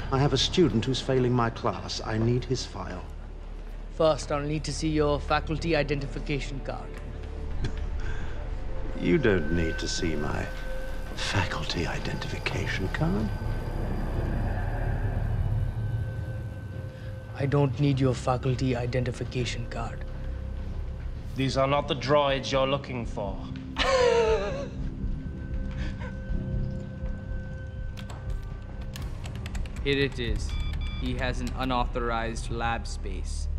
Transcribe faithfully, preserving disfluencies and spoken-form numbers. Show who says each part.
Speaker 1: I have a student who's failing my class. I need his file.
Speaker 2: First, I'll need to see your faculty identification card.
Speaker 1: You don't need to see my faculty identification card.
Speaker 2: I don't need your faculty identification card.
Speaker 3: These are not the droids you're looking for.
Speaker 4: Here it is. He has an unauthorized lab space.